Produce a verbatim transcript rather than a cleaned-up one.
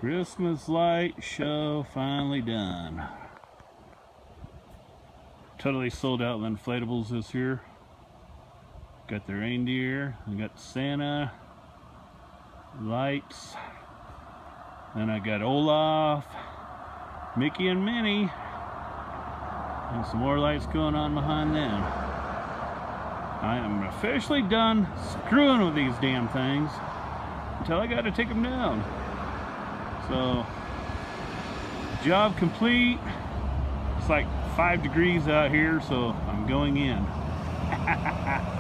Christmas light show finally done. Totally sold out of inflatables this year. Got the reindeer, I got Santa, lights, then I got Olaf, Mickey and Minnie, and some more lights going on behind them. I am officially done screwing with these damn things until I got to take them down. So, job complete. It's like five degrees out here, so I'm going in.